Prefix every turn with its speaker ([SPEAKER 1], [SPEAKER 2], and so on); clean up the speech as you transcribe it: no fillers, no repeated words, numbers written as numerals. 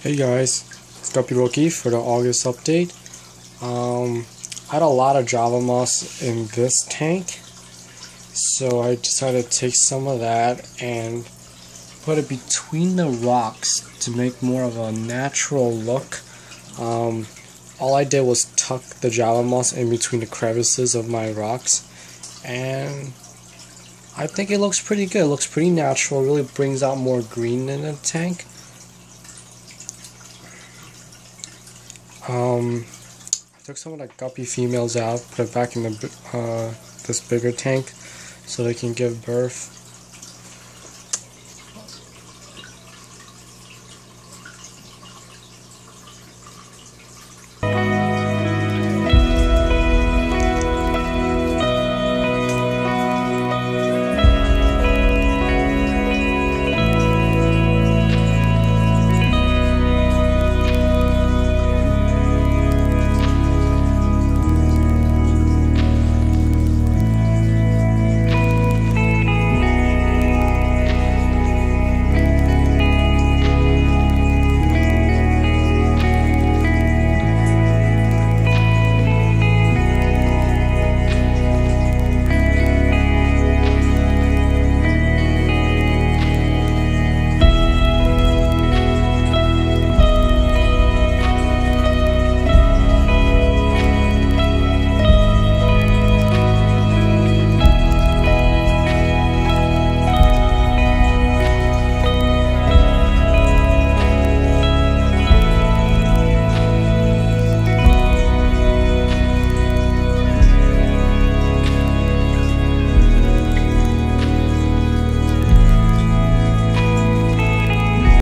[SPEAKER 1] Hey guys, it's Guppy Rookie for the August update. I had a lot of Java moss in this tank, so I decided to take some of that and put it between the rocks to make more of a natural look. All I did was tuck the Java moss in between the crevices of my rocks, and I think it looks pretty good. It looks pretty natural, really brings out more green in the tank. I took some of the guppy females out, put it back in the this bigger tank so they can give birth.